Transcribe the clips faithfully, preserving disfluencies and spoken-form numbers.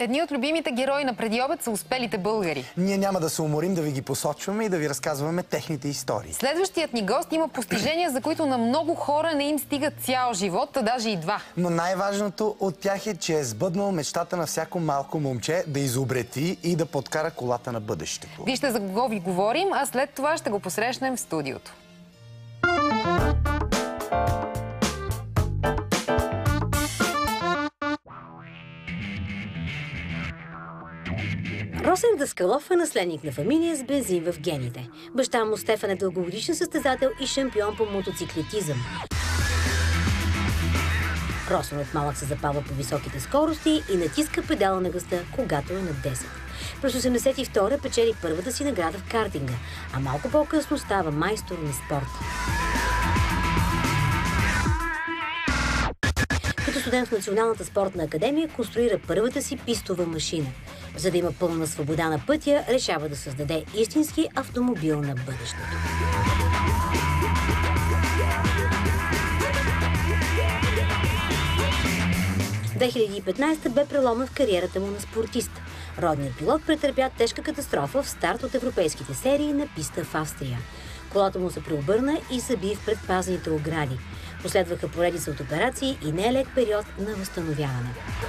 Едни от любимите герои на Преди обед са успелите българи. Ние няма да се уморим да ви ги посочваме и да ви разказваме техните истории. Следващият ни гост има постижения, за които на много хора не им стига цял живот, а даже и два. Но най-важното от тях е, че е сбъднал мечтата на всяко малко момче да изобрети и да подкара колата на бъдещето. Вижте за кого ви говорим, а след това ще го посрещнем в студиото. Росен Даскалов е наследник на фамилия с бензин в гените. Баща му Стефан е дългогодишен състезател и шампион по мотоциклетизъм. Росен от малък се запалва по високите скорости и натиска педала на газта, когато е на десет. През осемдесет и втора печели първата си награда в картинга, а малко по-късно става майстор на спорта. Като студент в Националната спортна академия конструира първата си пистова машина. За да има пълна свобода на пътя, решава да създаде истински автомобил на бъдещето. две хиляди и петнадесета бе преломен в кариерата му на спортист. Родният пилот претърпя тежка катастрофа в старт от европейските серии на писта в Австрия. Колата му се преобърна и заби в предпазните огради. Последваха поредица от операции и не е лек период на възстановяване.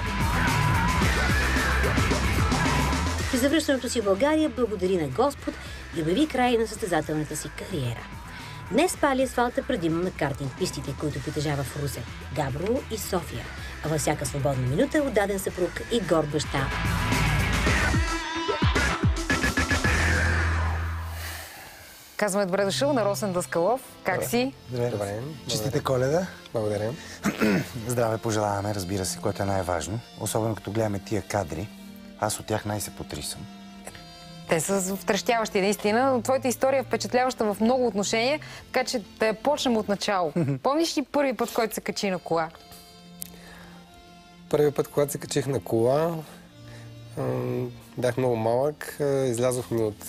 При завръщането си в България благодари на Господ и обяви край на състезателната си кариера. Днес пали асфалта предимно на картинг пистите, които притежава в Русе, Габрово и София, а във всяка свободна минута е отдаден съпруг и горд баща. Казваме добре дошъл на Росен Даскалов. Как Добре. си? Добре. Добре. Честите Коледа. Благодаря. Здраве пожелаваме, разбира се, което е най-важно. Особено като гледаме тия кадри. Аз от тях най-се потрисам. Те са втрещяващи, наистина. Твоята история е впечатляваща в много отношения, така че да я почнем от начало. Помниш ли първи път, който се качи на кола? Първият път, когато се качих на кола, бях много малък. Излязохме от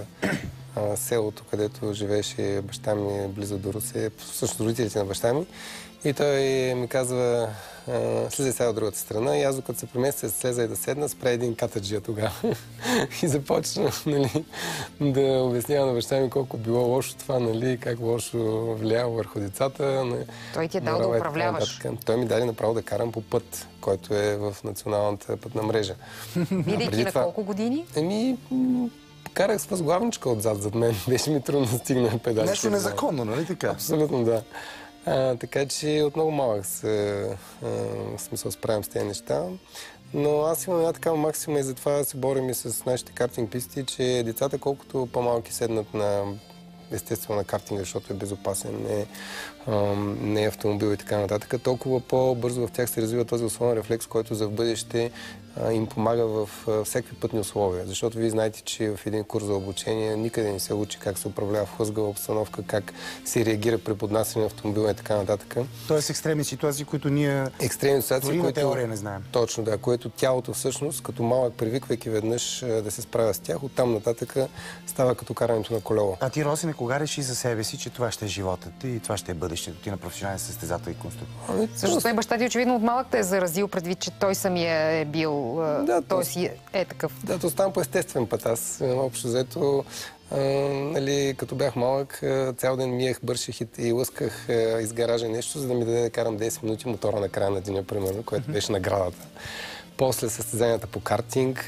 селото, където живееше баща ми близо до Русе, всъщност родителите на баща ми. И той ми казва, слизай сега от другата страна. И аз, докато се преместя, слеза и да седна, спря един катаджия тогава. И започна, нали, да обяснява на баща ми колко било лошо това, нали, как лошо влияло върху децата. Той ти е дал да управляваш. Той ми даде направо да карам по път, който е в националната пътна мрежа. Бидейки на колко години? Еми, карах с възглавничка отзад зад мен. Беше ми трудно да стигна педалите. Нещо незаконно, нали така? Абсолютно, да. А, така че от много малък се, а, смисъл справям с тези неща. Но аз имам една такава максима и затова се борим и с нашите картинг писти, че децата колкото по-малки седнат на естествено на картинга, защото е безопасен, не, а, не е автомобил и така нататък, толкова по-бързо в тях се развива този условен рефлекс, който за в бъдеще а, им помага в а, всякакви пътни условия. Защото вие знаете, че в един курс за обучение никъде не се учи как се управлява в хлъзгава обстановка, как се реагира при поднасяне на автомобила и така нататък. Тоест екстремни ситуации, които ние екстремни ситуации, които теория не знаем. Точно, да, което тялото всъщност, като малък, привиквайки веднъж да се справя с тях, оттам нататък става като карането на колело. А ти, Росене, кога реши за себе си, че това ще е животът и това ще е бъдещето ти на професионален състезател и конструктор? Ами, също той баща ти очевидно от малък те е заразил предвид, че той самия е бил, да, той си е, е такъв. Да, то ставам по естествен път. Аз общо взето, а, нали, като бях малък, цял ден миех, бърших и, и лъсках а, из гаража нещо, за да ми даде да карам десет минути мотора на края на деня, примерно, което беше наградата. После състезанията по картинг,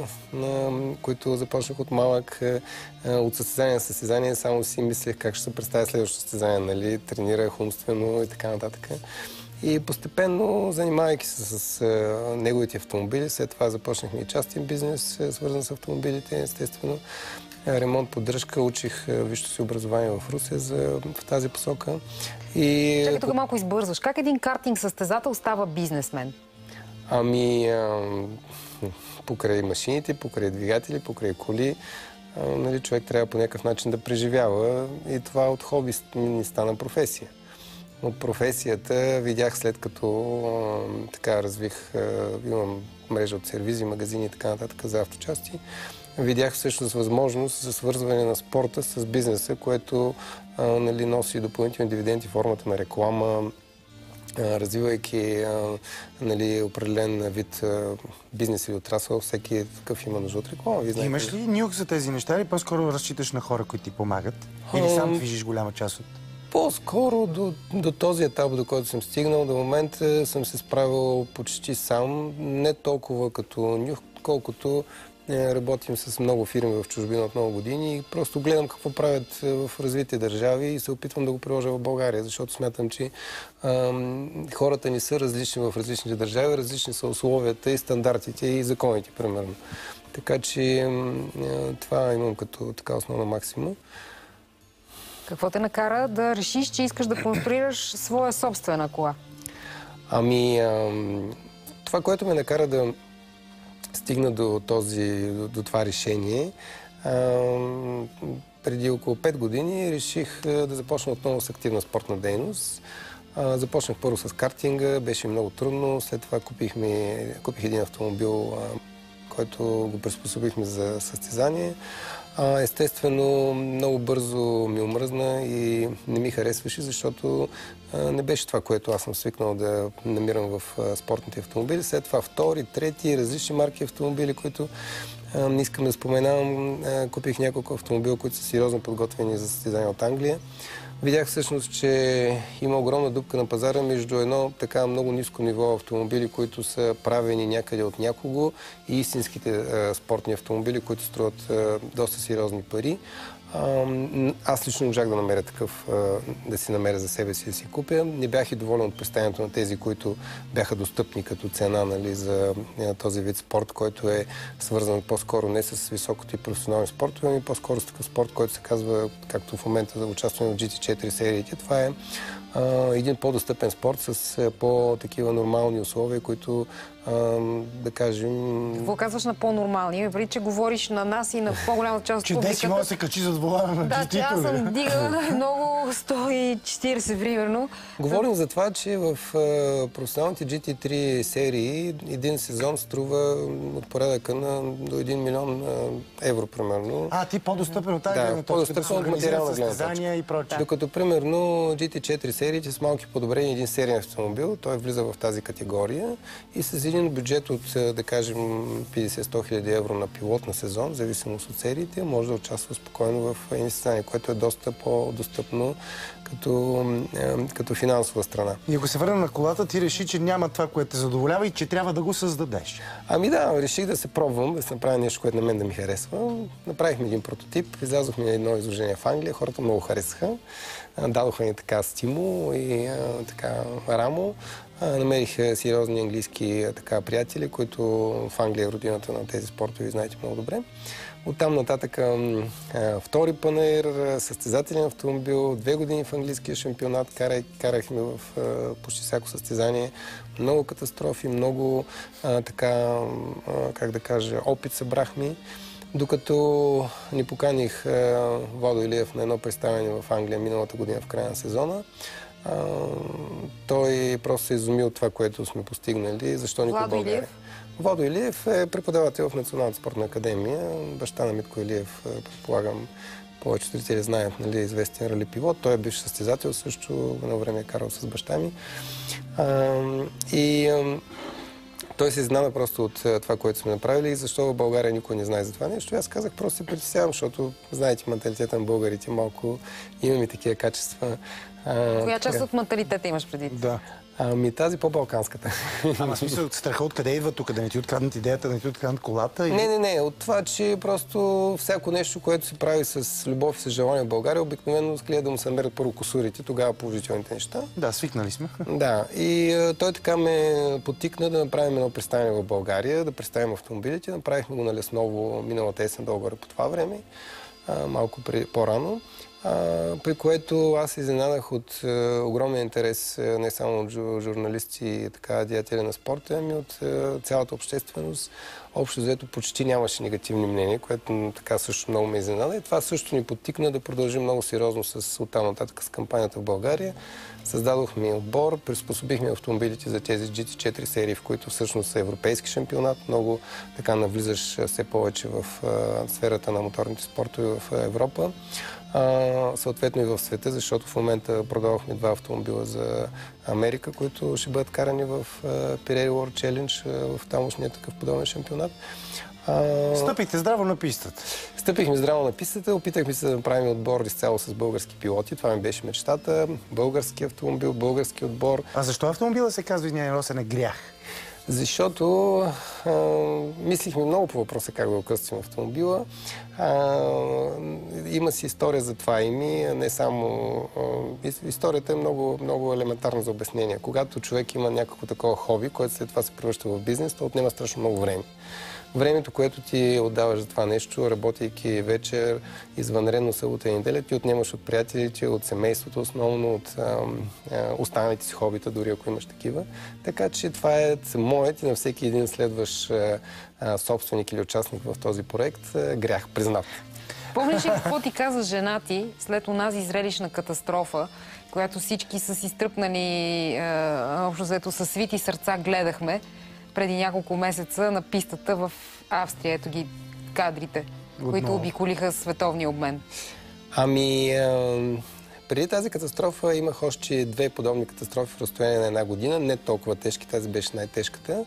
на които започнах от малък, от състезание на състезание, само си мислех как ще се представя следващото състезание, нали, тренирах умствено и така нататък. И постепенно, занимавайки се с, с неговите автомобили, след това започнахме и частен бизнес, свързан с автомобилите, естествено. Ремонт, поддръжка, учих висшето си образование в Русе за, в тази посока. И... Чакай, тук малко избързваш. Как един картинг състезател става бизнесмен? Ами, а, покрай машините, покрай двигатели, покрай коли, а, нали, човек трябва по някакъв начин да преживява и това от хоби ни стана професия. От професията видях, след като а, така развих, а, имам мрежа от сервизи, магазини и така нататък за авточасти, видях всъщност възможност за свързване на спорта с бизнеса, което а, нали, носи допълнителни дивиденти в формата на реклама, развивайки а, нали, определен вид а, бизнес или отрасъл, всеки такъв има нужда от реклама. Имаш ли нюх за тези неща или по-скоро разчиташ на хора, които ти помагат? Или сам движиш голяма част от... По-скоро до, до този етап, до който съм стигнал, до момента съм се справил почти сам. Не толкова като нюх, колкото е, работим с много фирми в чужбина от много години и просто гледам какво правят в развити държави и се опитвам да го приложа в България, защото смятам, че а, хората ни са различни в различните държави, различни са условията и стандартите и законите, примерно. Така че а, това имам като така основна максима. Какво те накара да решиш, че искаш да конструираш своя собствена кола? Ами, а, това, което ме накара да стигна до, този, до, до това решение, а, преди около пет години реших да започна отново с активна спортна дейност. А, започнах първо с картинга, беше много трудно, след това купихме, купих един автомобил, а, който го приспособихме за състезание. Естествено, много бързо ми омръзна и не ми харесваше, защото не беше това, което аз съм свикнал да намирам в спортните автомобили. След това втори, трети, различни марки автомобили, които не искам да споменавам. Купих няколко автомобила, които са сериозно подготвени за състезания от Англия. Видях всъщност, че има огромна дупка на пазара между едно така много ниско ниво автомобили, които са правени някъде от някого, и истинските а, спортни автомобили, които струват а, доста сериозни пари. А, аз лично можах да намеря такъв, а, да си намеря за себе си да си купя. Не бях и доволен от представянето на тези, които бяха достъпни като цена, нали, за а, този вид спорт, който е свързан по-скоро не с високото и професионални спортове, ами по-скоро с такъв спорт, който се казва, както в момента да участваме в джи ти четири сериите. Това е а, един по-достъпен спорт с а, по-такива нормални условия, които а, да кажем... Какво казваш на по-нормални? Преди, че говориш на нас и на по-голямата част от публиката. Че Деси може да се качи зад волана на Да, че аз съм дигала много сто и четиридесет примерно. Говорим за това, че в а, професионалните джи ти три серии един сезон струва от порядъка на до един милион а, евро, примерно. А, ти по-достъпен от тази да, гледна точка, да се организират състезания и прочее. Докато, примерно, джи ти четири сериите с малки подобрения, един сериен автомобил, той влиза в тази категория и с един бюджет от, да кажем, петдесет до сто хиляди евро на пилот на сезон, в зависимост от сериите, може да участва спокойно в един състезание, което е доста по-достъпно като, като финансова страна. И ако се върнем на колата, ти реши, че няма това, което те задоволява и че трябва да го създадеш. Ами да, реших да се пробвам, да се направя нещо, което на мен да ми харесва. Направихме един прототип, излязохме на едно изложение в Англия, хората много харесаха. Дадоха ни така стимул и а, така рамо. А, намерих сериозни английски така, приятели, които в Англия е родината на тези спортове, знаете много добре. Оттам нататък а, втори панер, състезателен автомобил, две години в английския шампионат, карах, карахме в а, почти всяко състезание. Много катастрофи, много а, така, а, как да кажа, опит събрахме. Докато ни поканих а, Владо Илиев на едно представяне в Англия миналата година в края на сезона, а, той просто се изуми от това, което сме постигнали. Защо никой в България? Илиев? Владо Илиев е преподавател в Националната спортна академия. Баща на Митко Илиев, предполагам, повечето зрители знаят, нали, известен рали пилот. Той е бивш състезател също, едно време е карал с баща ми. А, и а, той се изненада просто от това, което сме направили и защо в България никой не знае за това нещо. Аз казах, просто се притеснявам, защото знаете, менталитета на българите малко имаме такива качества. А, Коя част от менталитета имаш преди? Да. Ами тази по-балканската. Ама смисъл от страха откъде идва тук? Да не ти откраднат идеята, да не ти откраднат колата? И... Не, не, не. От това, че просто всяко нещо, което се прави с любов и с желание в България, обикновено гледа да му се намерят първо косурите, тогава положителните неща. Да, свикнали сме. Да. И а, той така ме потикна да направим едно представяне в България, да представим автомобилите. Направихме го на Лесново миналата есен, долу-горе по това време, а, малко по-рано. Uh, при което аз се изненадах от uh, огромен интерес uh, не само от жу журналисти и така деятели на спорта, ами от uh, цялата общественост. Общо взето почти нямаше негативни мнения, което така също много ме изненада. И това също ни подтикна да продължим много сериозно с оттам нататък с кампанията в България. Създадохме отбор, приспособихме автомобилите за тези джи ти четири серии, в които всъщност са европейски шампионат. Много така навлизаш все повече в uh, сферата на моторните спортове в Европа. а, съответно и в света, защото в момента продавахме два автомобила за Америка, които ще бъдат карани в Pirelli World Challenge, в тамошния такъв подобен шампионат. А... Стъпихте здраво на пистата. Стъпихме здраво на пистата, опитахме се да направим отбор изцяло с български пилоти. Това ми беше мечтата. Български автомобил, български отбор. А защо автомобила се казва Извиняй Росене грях? Защото а, мислихме много по въпроса как да окъстим автомобила. А, има си история за това и ми, не само... А, историята е много, много елементарна за обяснение. Когато човек има някакво такова хоби, което след това се превръща в бизнес, то отнема страшно много време. Времето, което ти отдаваш за това нещо, работейки вечер, извънредно събота и неделя, ти отнемаш от приятелите, от семейството, основно от а, а, останалите си хобита, дори ако имаш такива. Така че това е моят и на всеки един следващ а, а, собственик или участник в този проект а, грях, признат. Помниш ли какво ти каза жена ти след онази зрелищна катастрофа, която всички са си стръпнали, общо взето със свити сърца гледахме преди няколко месеца на пистата в Австрия? Ето ги кадрите, Отново. които обиколиха световния обмен. Ами, а, преди тази катастрофа имах още две подобни катастрофи в разстояние на една година. Не толкова тежки, тази беше най-тежката.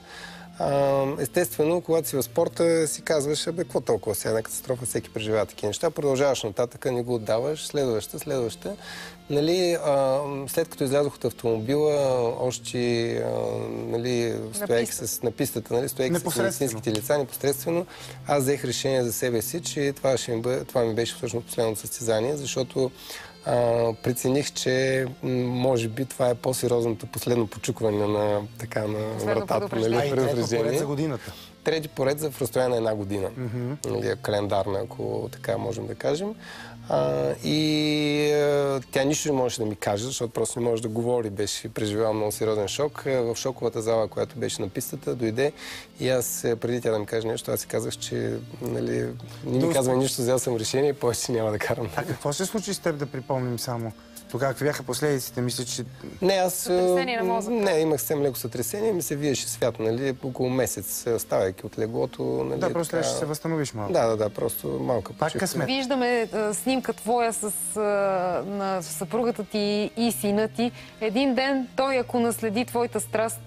Естествено, когато си в спорта, си казваш, бе, какво толкова сега една катастрофа, всеки преживява такива неща. Продължаваш нататък, не го отдаваш, следваща, следваща. Нали, а, след като излязох от автомобила, още а, нали, стояйки с, на пистата, нали, стояйки с медицинските лица, непосредствено, аз взех решение за себе си, че това, ще ми, бъде, това ми беше всъщност последното състезание, защото а, прецених, че може би това е по-сериозното последно почукване на, така, на вратата, нали, предупреждение. За годината. Трети поред за в разстояние на една година. Mm-hmm. Нали, календарна, ако така можем да кажем. А, и а, тя нищо не можеше да ми каже, защото просто не може да говори. Беше преживял много сериозен шок. В шоковата зала, която беше на пистата, дойде и аз, преди тя да ми каже нещо, аз си казах, че нали, не ми казва нищо, взел съм решение и повече няма да карам. А какво се случи с теб, да припомним само? Тогава какви бяха последиците? Мисля, че... Не, аз... Сътресение на мозъка. Не, имах съвсем леко сътресение и ми се виеше свят, нали, около месец, ставайки от леглото. Нали, да, просто така... ще се възстановиш малко. Да, да, да, просто малка Пак късмет. Виждаме а, снимка твоя с а, на съпругата ти и сина ти. Един ден той, ако наследи твоята страст,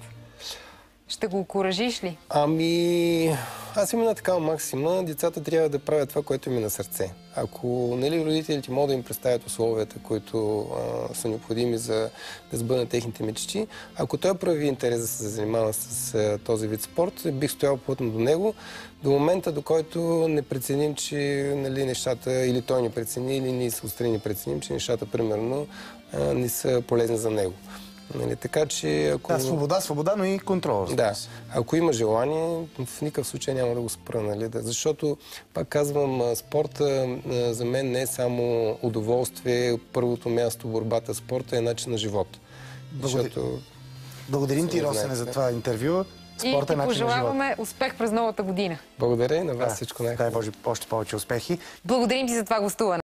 ще го окуражиш ли? Ами, аз имам една такава максима. Децата трябва да правят това, което им е на сърце. Ако нали, родителите могат да им представят условията, които а, са необходими за да сбъднат техните мечти, ако той прави интерес да се занимава с а, този вид спорт, бих стоял плътно до него, до момента, до който не преценим, че нали, нещата, или той не прецени, или ние се отстрани не преценим, че нещата, примерно, а, не са полезни за него. Нали, така че ако... Да, свобода, свобода, но и контрол. Да. Ако има желание, в никакъв случай няма да го спра. Нали? Да, защото, пак казвам, спорта за мен не е само удоволствие. Първото място, борбата, спорта е начин на живот. Благодар... Защото... Благодарим ти, Росене, за това интервю. Спорта и ти пожелаваме успех през новата година. Благодаря и на вас да. всичко най-хубаво. Дай Боже, още повече успехи. Благодарим ти за това гостуване.